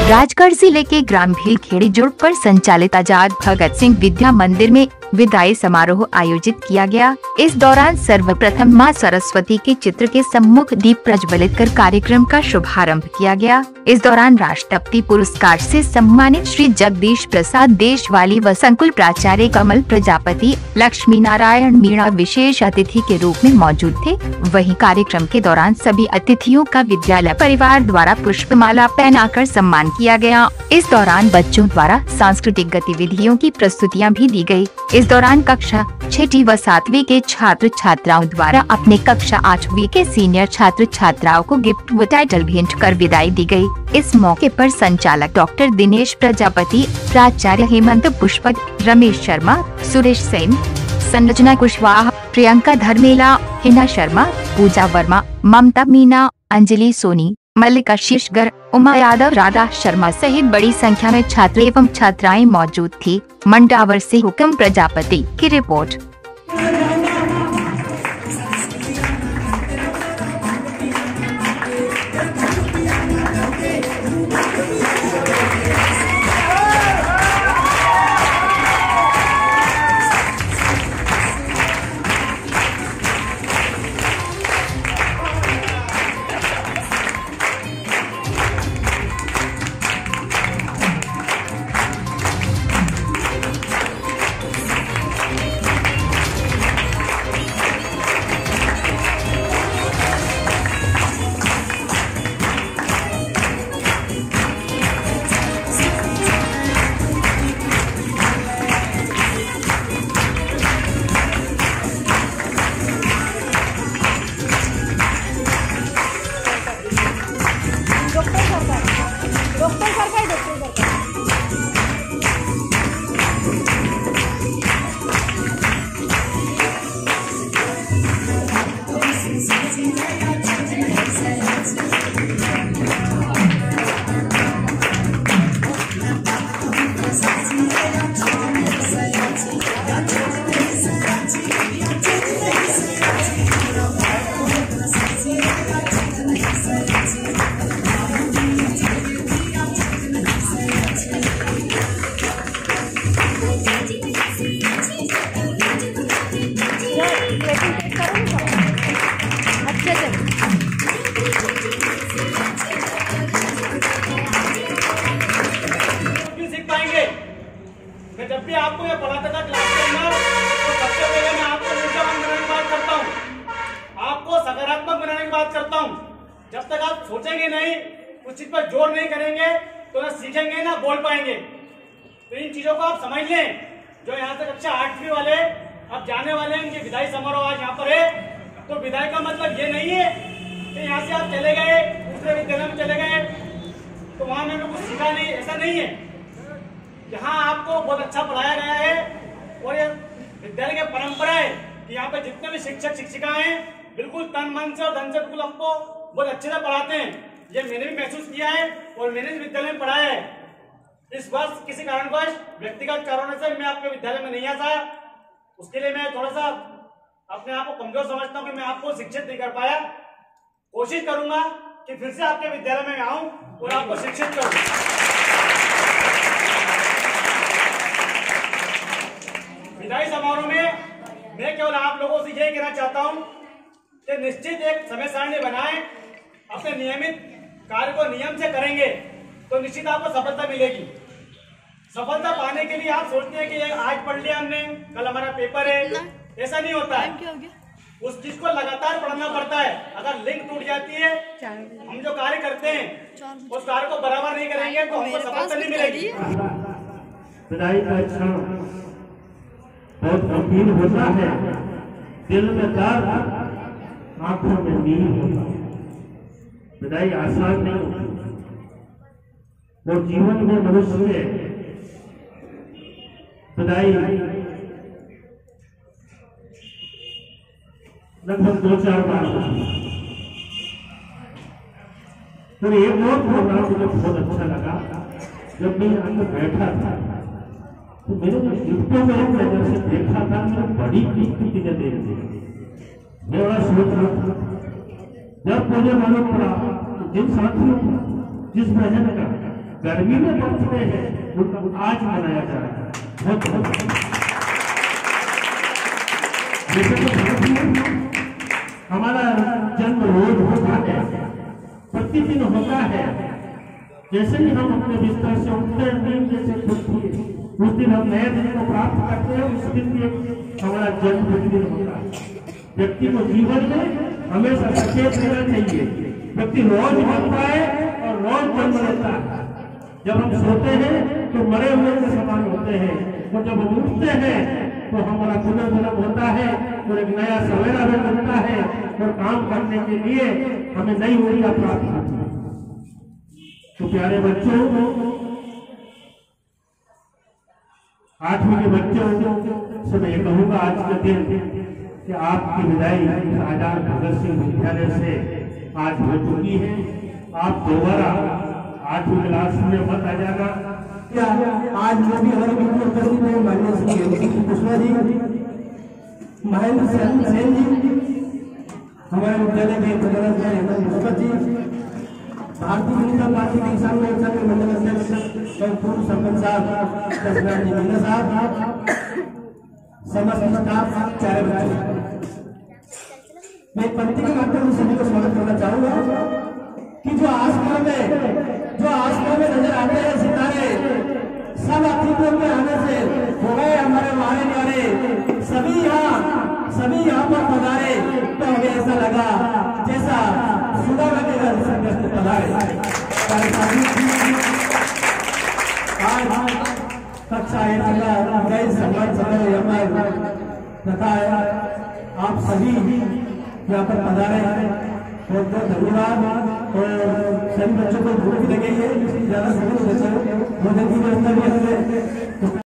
राजगढ़ जिले के ग्राम भीलखेड़ी जोड़ पर संचालित आजाद भगत सिंह विद्या मंदिर में विदाई समारोह आयोजित किया गया। इस दौरान सर्वप्रथम मां सरस्वती के चित्र के सम्मुख दीप प्रज्वलित कर कार्यक्रम का शुभारंभ किया गया। इस दौरान राष्ट्रपति पुरस्कार से सम्मानित श्री जगदीश प्रसाद देशवाली व संकुल प्राचार्य कमल प्रजापति, लक्ष्मी नारायण मीणा विशेष अतिथि के रूप में मौजूद थे। वहीं कार्यक्रम के दौरान सभी अतिथियों का विद्यालय परिवार द्वारा पुष्पमाला पहनाकर सम्मान किया गया। इस दौरान बच्चों द्वारा सांस्कृतिक गतिविधियों की प्रस्तुतियां भी दी गयी। इस दौरान कक्षा 6वीं व 7वीं के छात्र छात्राओं द्वारा अपने कक्षा 8वीं के सीनियर छात्र छात्राओं को गिफ्ट व टाइटल भेंट कर विदाई दी गई। इस मौके पर संचालक डॉक्टर दिनेश प्रजापति, प्राचार्य हेमंत पुष्पक, रमेश शर्मा, सुरेश सेन, संरचना कुशवाहा, प्रियंका धर्मेला, हिना शर्मा, पूजा वर्मा, ममता मीना, अंजलि सोनी, मल्लिका शीर्षगर, उमा यादव, राधा शर्मा सहित बड़ी संख्या में छात्र एवं छात्राएं मौजूद थी। मंडावर से हुक्म प्रजापति की रिपोर्ट। मैं जब भी आपको ये पढ़ाता था क्लास के अंदर, तो सबसे पहले मैं आपको ऊर्जावान बनाने की बात करता हूँ, आपको सकारात्मक बनाने की बात करता हूँ। जब तक आप सोचेंगे नहीं, उस चीज पर जोर नहीं करेंगे, तो ना सीखेंगे ना बोल पाएंगे। तो इन चीजों को आप समझ लें। जो यहाँ से कक्षा 8वीं वाले अब जाने वाले हैं, इनके विदाई समारोह आज यहाँ पर है। तो विदाई का मतलब ये नहीं है कि यहाँ से आप चले गए दूसरे विद्यालय में चले गए तो वहां में कुछ सीखा नहीं, ऐसा नहीं है। यहाँ आपको बहुत अच्छा पढ़ाया गया है और ये विद्यालय की परंपरा है कि यहाँ पे जितने भी शिक्षक शिक्षिकाएं हैं बिल्कुल तन मन से और धन से बिल्कुल हमको बहुत अच्छे से पढ़ाते हैं। ये मैंने भी महसूस किया है और मैंने इस विद्यालय में पढ़ाया है। इस वर्ष किसी कारणवश व्यक्तिगत कारणों से मैं आपके विद्यालय में नहीं आ पाया, उसके लिए मैं थोड़ा सा अपने आप को कमजोर समझता हूँ कि मैं आपको शिक्षित नहीं कर पाया। कोशिश करूंगा कि फिर से आपके विद्यालय में आऊं और आपको शिक्षित करूं। विदाई समारोह में मैं केवल आप लोगों से यही कहना चाहता हूं कि निश्चित एक समय सारणी बनाएं, अपने नियमित कार्य को नियम से करेंगे तो निश्चित आपको सफलता मिलेगी। सफलता पाने के लिए आप सोचते हैं कि आज पढ़ लिया हमने, कल हमारा पेपर है, ऐसा नहीं होता है। उस चीज को लगातार पढ़ना पड़ता है। अगर लिंक टूट जाती है, हम जो कार्य करते हैं उस कार्य को बराबर नहीं करेंगे तो हमको सफलता नहीं मिलेगी। विदाई का क्षण बहुत गंभीर होता है, दिल में दर्द, आंखों में नीर होता है। विदाई आसान नहीं होती और जीवन में मनुष्य विदाई लगभग 2-4 बार फिर एक और प्रोग्राम मुझे बहुत अच्छा लगा। जब मैं यहाँ पर बैठा था तो मेरे जो शिफ्टों में एक नजर से देखा था, मैं बड़ी चीज देख दी। मैं बड़ा सोच रहा था, जब मुझे मालूम पड़ा जिन साथियों को, जिस बहन का गर्मी में पहुंचते हैं उनका आज मनाया जा रहा है। बहुत बहुत जैसे तो हमारा जन्म रोज होता है, प्रतिदिन होता है। जैसे ही हम अपने बिस्तर से उठते हैं, जैसे खुद उस दिन हम नए दिन को प्राप्त करते हैं, उस दिन भी हमारा जन्मदिन होता है। व्यक्ति को जीवन में हमेशा सचेत रहना चाहिए। व्यक्ति रोज मरता है और रोज जन्म लेता है। जब हम सोते हैं तो मरे हुए के समान होते हैं, और जब हम उठते हैं तो हमारा पुनर्जन्म होता है और एक नया सवेरा भी बनता है और काम करने के लिए हमें नई ऊर्जा प्राप्त होती है। तो प्यारे बच्चों, 8वीं के बच्चों से मैं ये कहूँगा आज के दिन कि आपकी विदाई आजाद भगत सिंह विद्यालय से आज हो चुकी है। आप दोबारा 8वीं क्लास में मत आ जाना। आज जो भी हमारे बीच में उपस्थित है, माननीय श्री कुशवाहा जी, महेंद्र सेन जी, हमारे विद्यालय के प्रधानाचार्य हेमंत भगत जी, भारतीय जनता पार्टी के किसान मोर्चा के मंडल अध्यक्ष और पूर्व सरपंच साहब कृष्णा जी मीना साहब, समस्त स्टाफ, चारे बच्चे, मैं पंक्ति के माध्यम से सभी को स्वागत करना चाहूंगा कि जो आसमान में नजर आते हैं सितारे, सब अतिथियों के आने से हो गए हमारे मारे न्यारे, सभी यहाँ पर पधारे तो हमें ऐसा लगा जैसा सुधा लगेगा पधारे। आज कक्षा 1 सम्मान समय तथा आप सभी यहाँ पर पधारे, बहुत बहुत धन्यवाद। और सभी बच्चों को भूख लगी है, ज्यादा समय नहीं बचा है, भोजन की व्यवस्था भी है।